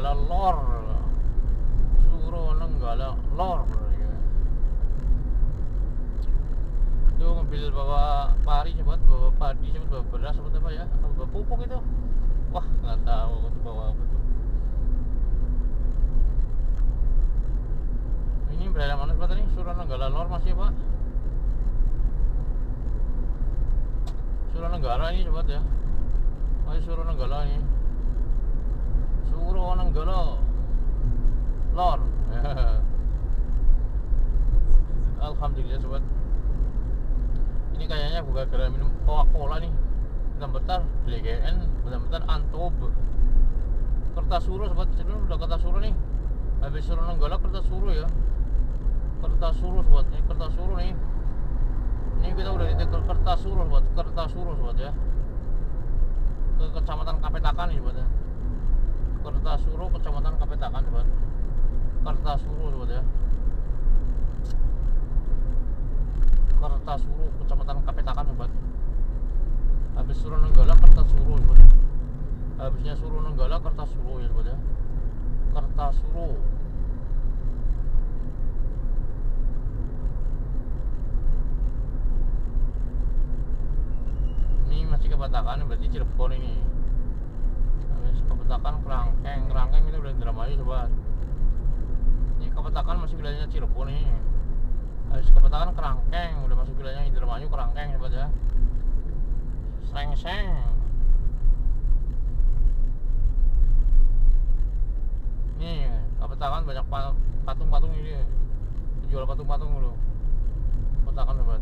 Suronenggala Lor, Suronenggala Lor ya. Itu mobil bawa pari sobat, bawa padi sobat, bawa beras sobat apa ya, atau bawa pupuk itu. Wah nggak tahu itu bawa apa tuh. Ini berada mana sobat ini? Suronenggala Lor masih pak. Suronenggala ini sobat ya, masih Suronenggala ini. Suronenggala Lor. Alhamdulillah sobat. Ini kayaknya bukan gara minum Coca-Cola nih. Bentar-bentar BGN, bentar-bentar Antob. Kertasuro sobat, sebelum udah Kertasuro nih. Habis Suronenggala Kertasuro ya. Kertasuro sobat, ini Kertasuro nih. Ini kita udah di Kertasuro sobat, Kertasuro sobat ya. Ke Kecamatan Kapetakan nih sobat ya. Kertasuro, Kecamatan Kapetakan sobat. Kertasuro sobat ya. Kertasuro, Kecamatan Kapetakan sobat. Habis Suronenggala Kertasuro sobat ya. Habisnya Suronenggala Kertasuro ya sobat ya. Kertasuro. Ini masih Kapetakan berarti Cirebon ini. Habis Kapetakan Kerangkeng itu udah Indramayu sobat. Ini Kapetakan masih wilayahnya Cirebon ini. Habis Kapetakan Kerangkeng udah masuk wilayahnya Indramayu Kerangkeng sobat ya. Srengseng. Nih Kapetakan banyak patung-patung ini. Jual patung-patung dulu. Kapetakan sobat.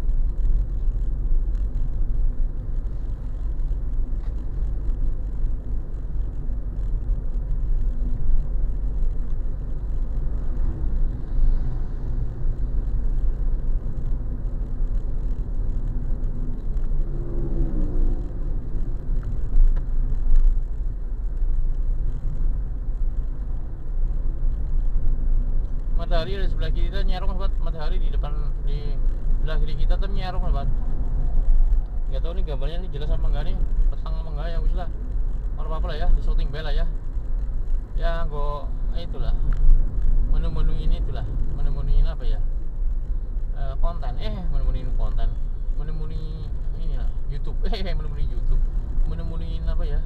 Matahari di sebelah kiri kita nyerong sobat, matahari di depan di sebelah kiri kita tuh nyerong sobat. Gak tahu nih gambarnya nih jelas apa enggak nih, petang apa enggak ya, wis lah. Orang apa lah ya, di shooting bel lah ya. Ya gua itulah. Menu-menu ini itulah, menu-menu ini apa ya? Konten, menu-menu ini konten. Menu-menu ini lah, YouTube. Menu-menu YouTube. Menu-menu ini apa ya?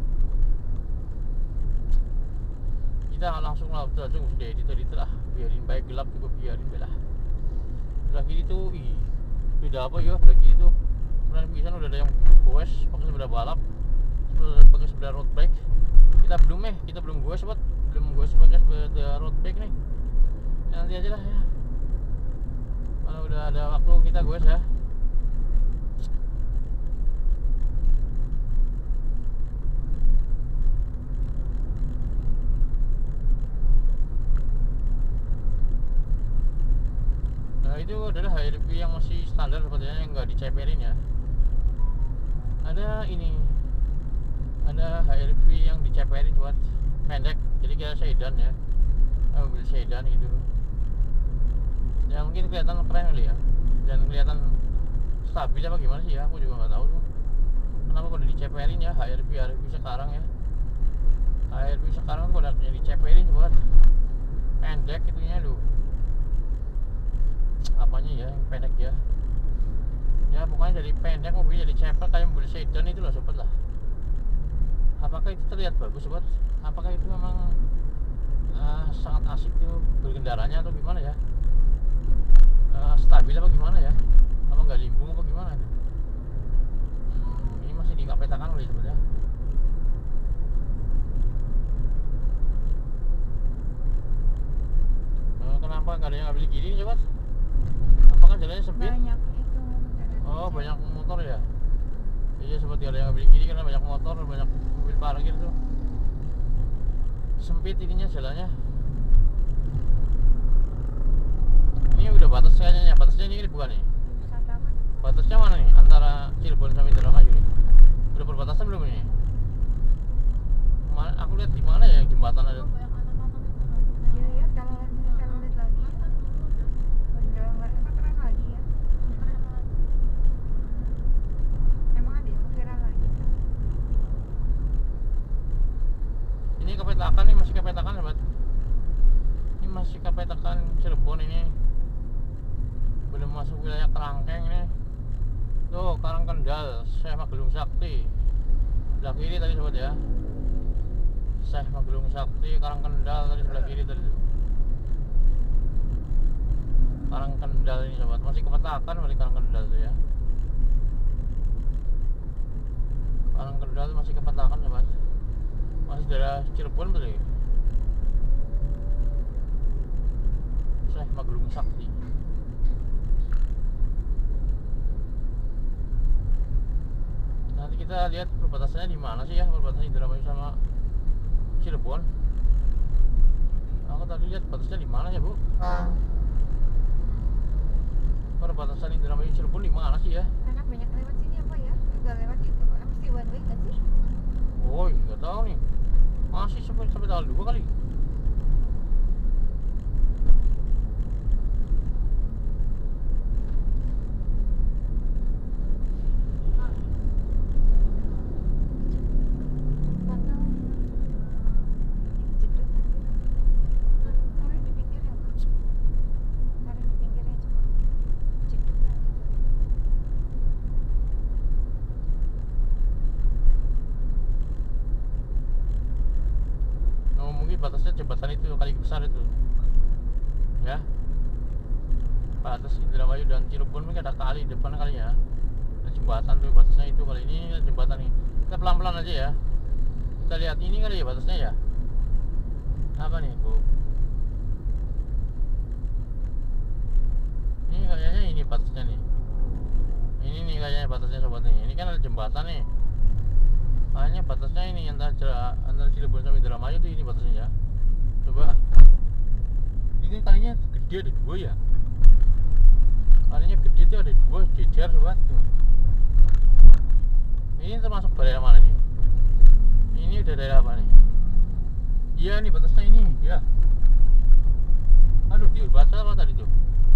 Kita langsung lah sudah editor lah, biarin baik gelap juga biarin belah. Sebelah kiri tuh beda apa ya, sebelah kiri tuh kemudian bisa udah ada yang goes pakai sepeda balap, pakai sepeda road bike. Kita belum goes sobat, belum goes pakai sepeda road bike nih. Nanti aja lah ya, kalau udah ada waktu kita goes ya. Itu adalah HRV yang masih standar sepertinya, yang nggak diceperin ya. Ada HRV yang diceperin buat pendek, jadi kayak sedan ya, mobil sedan gitu. Ya mungkin kelihatan keren kali ya, dan kelihatan stabil apa gimana sih ya, aku juga nggak tahu tuh. Kenapa pada diceperin ya HRV sekarang ya. HRV sekarang tuh pada diceperin buat pendek itunya loh. Apanya ya yang pendek ya, pokoknya dari pendek mobil jadi cepet kayak mobil sedan itu lah sobat lah. Apakah itu terlihat bagus sobat? Apakah itu memang sangat asik tuh berkendaranya atau gimana ya? Stabil apa gimana ya? Apa nggak limbung apa gimana itu? Ini masih di Kapetakan oleh sobat ya. Kenapa nggak ada yang ngambil kiri sobat? Apakah jalannya sempit? Banyak itu. Oh banyak motor ya. Iya seperti ada yang ngambil kiri karena banyak motor, banyak mobil parkir tuh. Sempit ininya jalannya. Ini udah batas kayaknya, batasnya ini bukan nih? Batasnya mana nih? Antara Cirebon sama Indramayu nih. Udah perbatasan belum ini? Aku lihat di mana ya jembatan ada? Iya ya, kalau lihat lagi. Udah nggak keren lagi ya. Emang ada yang keren lagi. Ini Kapetakan nih, masih masuk wilayah Kerangkeng nih. Tuh Karangkendal, Syekh Magelung Sakti. Sebelah kiri tadi sobat ya. Syekh Magelung Sakti, Karangkendal tadi sebelah kiri tadi. Karangkendal ini sobat, masih kepetakan balik Karangkendal tuh ya. Karangkendal masih kepetakan sobat. Masih daerah Cirebon tadi. Syekh Magelung Sakti. Nanti kita lihat perbatasannya di mana sih ya, perbatasan Indramayu sama Cirebon. Aku tadi lihat batasnya di mana ya bu? Perbatasan Indramayu Cirebon di mana sih ya? Anak banyak lewat sini apa ya? Udah lewat itu, mesti one way kan sih? Oh, nggak tahu nih. Masih sampai tanggal 2 kali. Batasnya jembatan itu kali besar itu ya, batas Indramayu dan Cirebon mungkin ada kali depan kali ya, ada jembatan tuh batasnya itu kali. Ini jembatan nih, kita pelan-pelan aja ya, kita lihat ini kali ya batasnya ya, apa nih bu, ini kayaknya ini batasnya nih, ini nih kayaknya batasnya sobat nih. Ini kan ada jembatan nih, kayaknya batasnya ini antara Cirebon sama Indramayu tuh ini batasnya ya. Coba ini kalinya gede ada 2 ya, kalinya gede tuh ada 2 jejer sobat tuh. Ini termasuk daerah mana nih? Ini udah daerah apa nih? Iya nih batasnya ini ya. Aduh dibaca apa tadi tuh?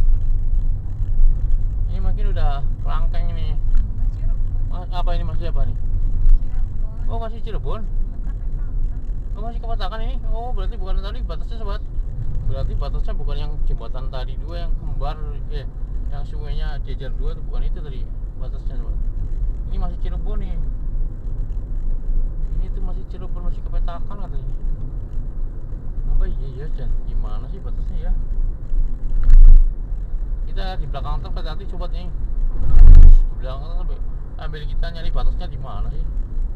Ini mungkin udah Kerangkeng ini. Apa ini masih apa nih? Oh masih Cirebon. Oh masih kepetakan ini. Oh berarti bukan tadi batasnya sobat. Berarti batasnya bukan yang jembatan tadi 2 yang kembar yang sungainya jejer 2 itu, bukan itu tadi batasnya sobat. Ini masih Cirebon nih. Ini tuh masih Cirebon, masih kepetakan katanya. Apa iya dan gimana sih batasnya ya? Kita di belakang truk nanti sobat nih. Di belakang truk ambil kita nyari batasnya di mana sih?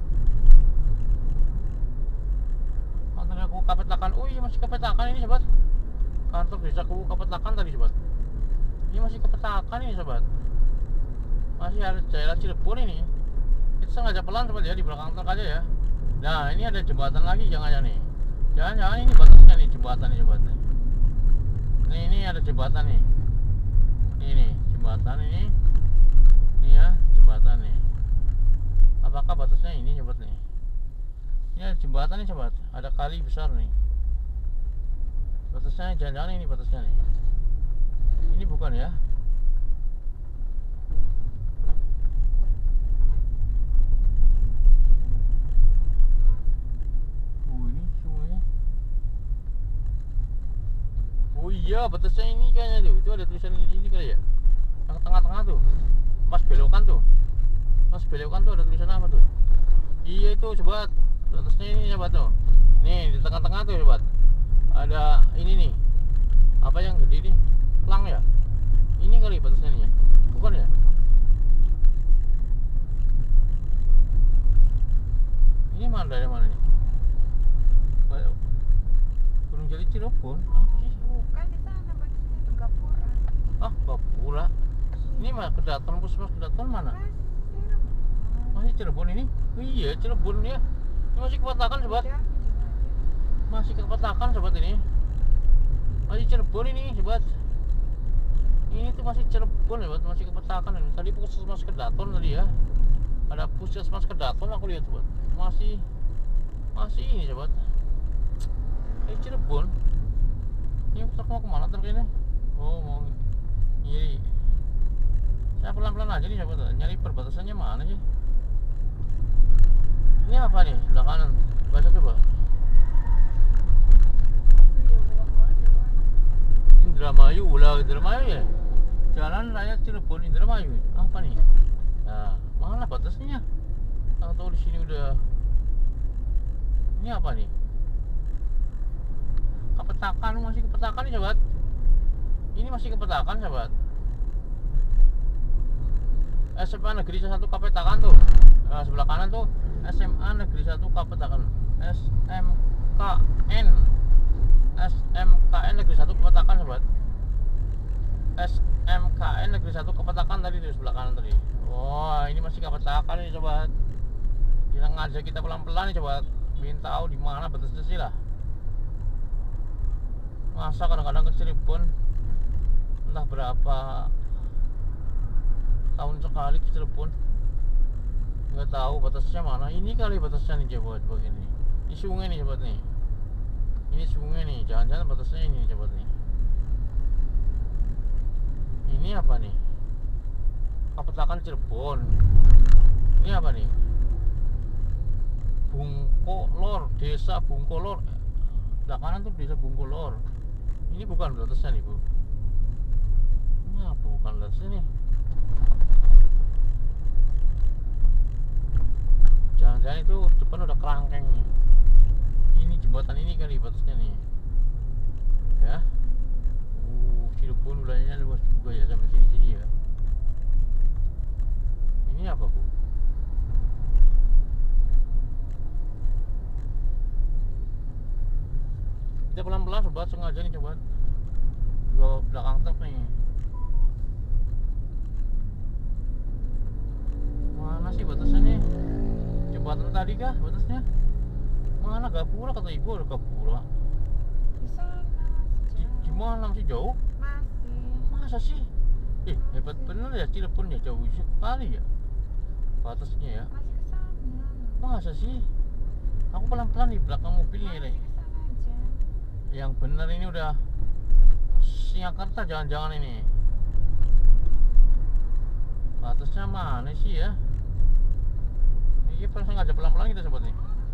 Kantor aku Kapetakan. Oh iya masih Kapetakan ini sobat. Kantor desaku Kapetakan tadi sobat. Ini masih Kapetakan ini sobat. Masih ada daerah Cirebon ini. Kita sengaja pelan sobat ya, di belakang truk aja ya. Nah ini ada jembatan lagi jangan-jangan nih. Jangan-jangan ini batasnya nih, jembatan nih sobat. Ini ada jembatan nih. Ini nih jembatan ini. Ini ya jembatan nih. Apakah batasnya ini sobat nih? Ini ada jembatan nih sobat, ada kali besar nih. Batasnya jangan-jangan ini batasnya nih. Ini bukan ya? Oh ini sungainya. Oh iya batasnya ini kayaknya tuh. Itu ada tulisan ini kali ya. Yang tengah-tengah tuh. Pas belokan tuh. Pas belokan tuh ada tulisan apa tuh? Iya itu sobat. Batasnya ini sobat tuh. Nih di tengah-tengah tuh sobat. Ada ini nih. Apa yang gede nih? Plang ya? Ini kali batasnya nih ya? Bukan ya? Ini mana dari mana nih? Gunung Jati Cirebon. Apa sih? Bukan di sana batasnya itu Gapura. Ah, Gapura. Ini mah Kedaton, Puskesmas Kedaton mana? Masih Cirebon ini? Oh, iya Cirebon ya. Ini masih kepetakan sobat. Masih kepetakan sobat ini. Masih Cirebon ini sobat. Ini tuh masih Cirebon sobat, masih kepetakan ini. Tadi Puskesmas Kedaton tadi ya. Ada Puskesmas Kedaton aku lihat sobat. Masih ini sobat. Ini Cirebon. Ini truk mau kemana truk ini? Oh mau ini. Saya pelan-pelan aja nih sobat. Nyari perbatasannya mana sih? Ini apa nih? Sebelah kanan. Baca coba. Indramayu, ulah Indramayu ya? Jalan Raya Cirebon Indramayu. Apa nih? Nah, mana batasnya? Atau di sini udah. Ini apa nih? Kepetakan, masih kepetakan nih sobat. Ini masih kepetakan sobat. SMA Negeri 1 Kapetakan tuh. Nah, sebelah kanan tuh SMA Negeri 1 Kapetakan. SMKN Negeri 1 Kapetakan sobat. SMKN Negeri 1 Kapetakan tadi tuh sebelah kanan tadi. Wah, ini masih Kapetakan nih sobat. Kita ngajak kita pelan-pelan nih sobat. Ingin tahu di mana batasnya sih lah. Masa kadang-kadang ke Cirebon entah berapa tahun sekali ke Cirebon, nggak tahu batasnya mana. Ini kali batasnya nih sobat begini. Ini sungai nih sobat nih. Ini sungai nih. Jangan-jangan batasnya ini sobat nih. Ini apa nih? Kapetakan Cirebon. Ini apa nih? Bungkolor, Desa Bungkolor. Sebelah kanan tuh Desa Bungkolor. Ini bukan batasnya nih bu. Ini apa bukan batasnya nih? Jangan-jangan itu depan udah kerangkeng nih. Ini jembatan ini kali batasnya nih. Ya. Cirebon wilayahnya luas juga ya sampai sini-sini ya. Ini apa bu? Kita pelan-pelan sobat, sengaja nih sobat. Gua belakang truk nih. Mana sih batasnya nih? Jembatan tadi kah batasnya? Mana Gapura kata ibu ada Gapura? Di sana Di mana masih jauh? masih. Masa sih? Hebat bener ya Cirebon ya, jauh sekali ya batasnya ya. Masih ke sana. Masa sih? Aku pelan-pelan di belakang mobil nih. Masih ke sana aja. Yang bener ini udah Singapura jangan-jangan ini. Batasnya mana sih ya? Ini langsung aja pelan-pelan kita sobat nih.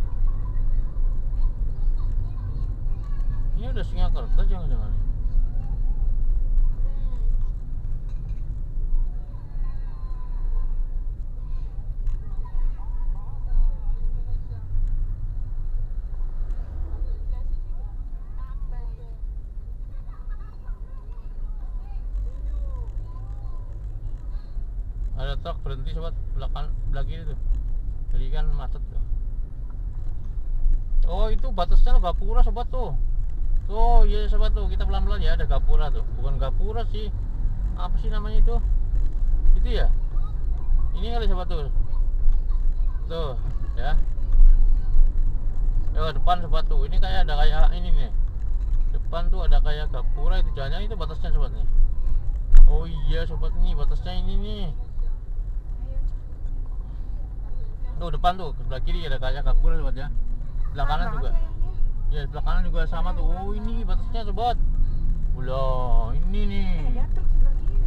Ini udah Singapura jangan-jangan nih. Ada truk berhenti sobat belakang kiri tuh. Jadi kan macet tuh. Oh itu batasnya Gapura sobat tuh. Tuh iya sobat tuh, kita pelan-pelan ya, ada Gapura tuh. Bukan Gapura sih. Apa sih namanya itu? Itu ya. Ini kali sobat tuh. Tuh ya. Ya depan sobat tuh. Ini kayak ada kayak ini nih. Depan tuh ada kayak Gapura itu, jangan itu batasnya sobat nih. Oh iya sobat nih, batasnya ini nih. Tuh depan tuh, sebelah kiri ada kayak Gapura sobat ya. Sebelah kanan juga. Ya sebelah kanan juga sama tuh. Oh ini batasnya sobat. Ulah, ini nih. Ada truk sebelah kiri.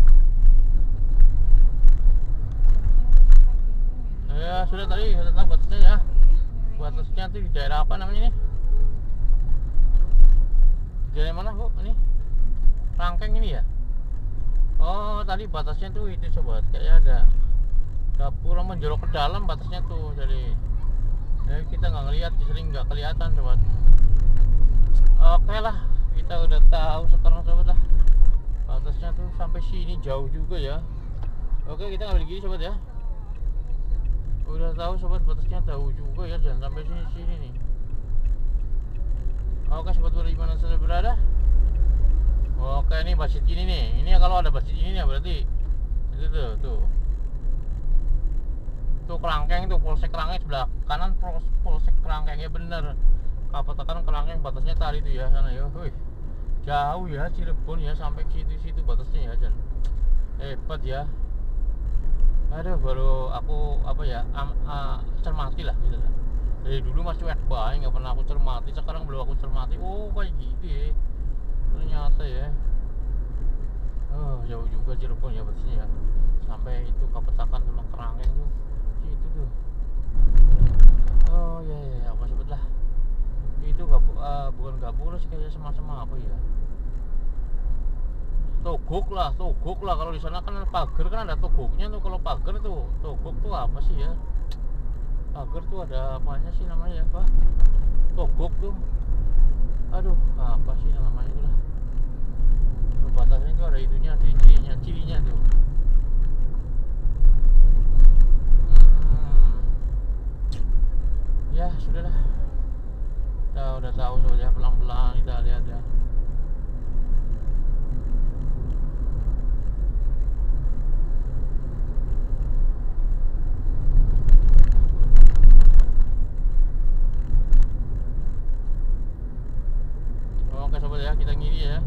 Ya sudah tadi sudah tahu batasnya ya. Batasnya tuh di daerah apa namanya nih? Di daerah mana kok ini? Rangkeng ini ya? Oh tadi batasnya tuh itu sobat, kayak ada Gapura menjorok ke dalam batasnya tuh, jadi kita nggak ngelihat, sering nggak kelihatan sobat. Oke lah, kita udah tahu sekarang sobat lah. Batasnya tuh sampai sini jauh juga ya. Oke kita ngambil gini sobat ya. Udah tahu sobat batasnya jauh juga ya, jangan sampai sini nih. Oke sobat di mana saja berada. Oke ini masjid ini nih. Ini kalau ada masjid ini ya berarti itu tuh. Tuh Kerangkeng tuh, Polsek Kerangkeng sebelah kanan, Polsek Kerangkeng ya bener. Kapetakan Kerangkeng batasnya tadi tuh ya sana ya. Wih. Jauh ya Cirebon ya sampai ke situ batasnya ya, Jan. Hebat ya. Aduh baru aku apa ya cermati lah gitu lah. Dari dulu masih cuek banget nggak pernah aku cermati, sekarang belum aku cermati. Oh kayak gitu ya. Ternyata ya. Oh jauh juga Cirebon ya batasnya ya. Sampai itu Kapetakan sama Kerangkeng tuh. Itu tuh. Oh ya apa sebut lah. Itu bukan Gapura sih, kayak sama apa ya. Togok lah kalau di sana kan pagar kan ada togoknya tuh. Kalau pagar tuh togok tuh apa sih ya? Pagar tuh ada apanya sih namanya apa? Togok tuh. Aduh, apa sih namanya itu lah. Batasnya itu ada itunya, cirinya tuh. Ya sudahlah. Kita udah tahu saja, pelan-pelan kita lihat ya. Oke sobat ya, kita ngiri ya.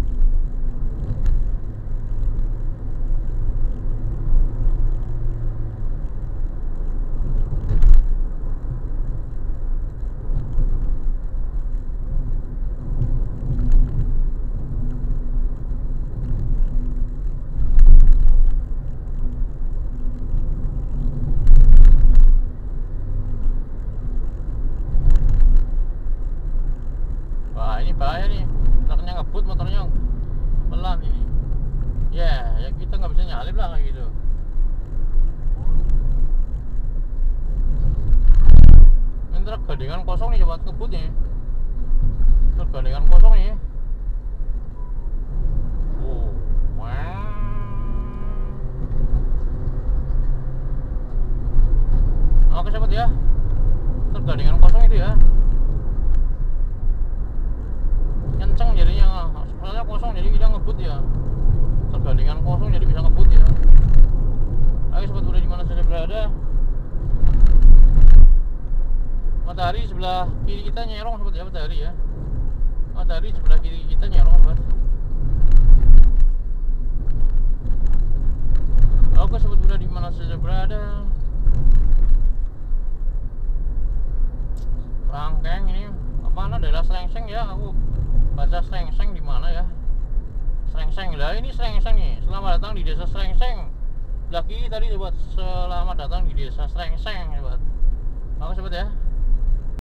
Wah ini bahaya nih, truknya ngebut, motornya pelan ini. Ya kita nggak bisa nyalip lah kayak gitu. Ini truk gandengan kosong nih, coba ngebut nih. Truk gandengan kosong nih. Oke sobat ya, truk gandengan kosong itu ya. Kenceng jadinya, soalnya kosong jadi kita ngebut ya. Tergandengan kosong jadi bisa ngebut ya. Ayo sobat udah dimana saja berada. Matahari sebelah kiri kita nyerong sobat ya, matahari ya. Matahari sebelah kiri kita nyerong sobat. Oke sobat udah dimana saja berada. Rangkeng ini mana daerah Srengseng ya, aku baca Srengseng di mana ya? Srengseng lah, ini Srengseng nih. Selamat datang di desa Srengseng. Sebelah kiri tadi sobat, selamat datang di desa Srengseng sobat. Oke sobat ya.